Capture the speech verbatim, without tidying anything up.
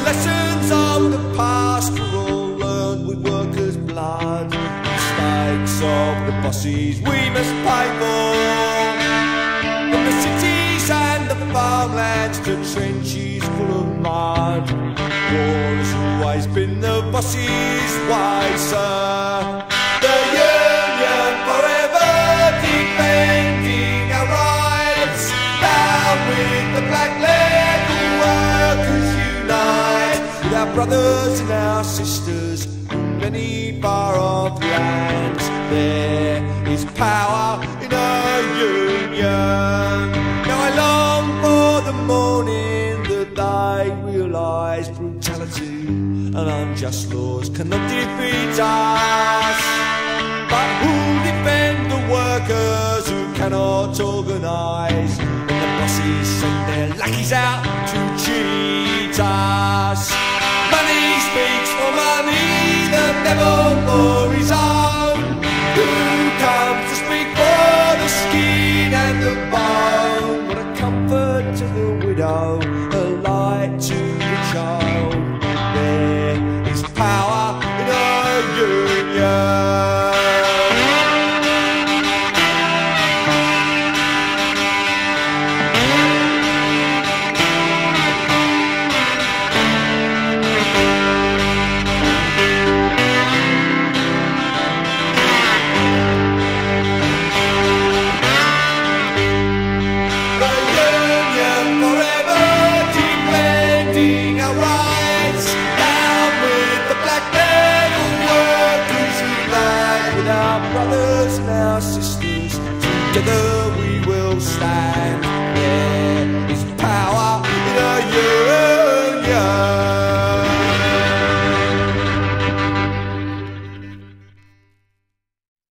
lessons of the past were all learned with workers' blood. Mistakes of the bosses we must pay for. From the cities and the farmlands to trenches full of mud, war has always been the bosses' way, sir. The union forever defending our rights. Down with the black leg, all workers unite. With our brothers and our sisters from many far-off lands, there is power in our union. Now I long for the morning that they realise brutality and unjust laws cannot defeat us. But who'll defend the workers who cannot organise when the bosses send their lackeys out to cheat us? Money speaks for money, the devil for his own. Who comes to speak for the skin and the bone? What a comfort to the widow, a light to the child. There is power in our union. Brothers and our sisters together